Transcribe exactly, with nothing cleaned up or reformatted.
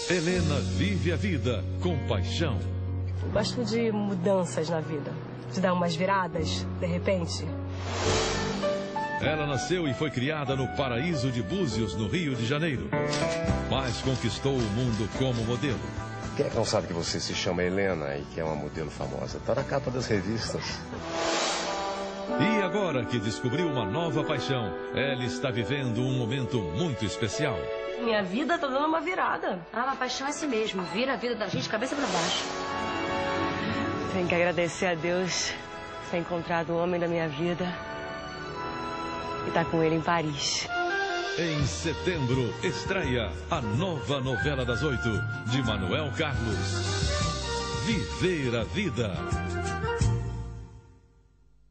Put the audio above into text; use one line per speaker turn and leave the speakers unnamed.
Helena vive a vida com paixão.
Gosto de mudanças na vida, de dar umas viradas, de repente.
Ela nasceu e foi criada no paraíso de Búzios, no Rio de Janeiro. Mas conquistou o mundo como modelo.
Quem é que não sabe que você se chama Helena e que é uma modelo famosa? Tá na capa das revistas.
E agora que descobriu uma nova paixão, ela está vivendo um momento muito especial.
Minha vida tá dando uma virada.
Ah, uma paixão é assim mesmo, vira a vida da gente de cabeça para baixo.
Tenho que agradecer a Deus por ter encontrado o homem da minha vida e estar com ele em Paris.
Em setembro, estreia a nova novela das oito, de Manuel Carlos. Viver a Vida.